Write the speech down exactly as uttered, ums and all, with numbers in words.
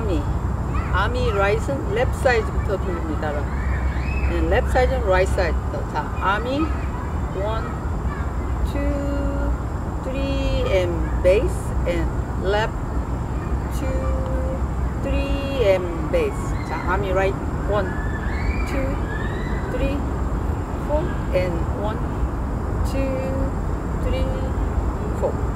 army. army right은 left side부터 돌립니다. and left side는 right side부터. 자, army one, two, three and base and left two, three and base. 자, army right one, two, three, four and one, two, three, four.